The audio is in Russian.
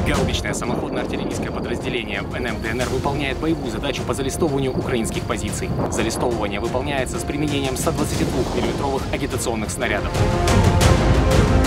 Гаубичное самоходно-артиллерийское подразделение НМ ДНР выполняет боевую задачу по залистовыванию украинских позиций. Залистовывание выполняется с применением 122 мм агитационных снарядов.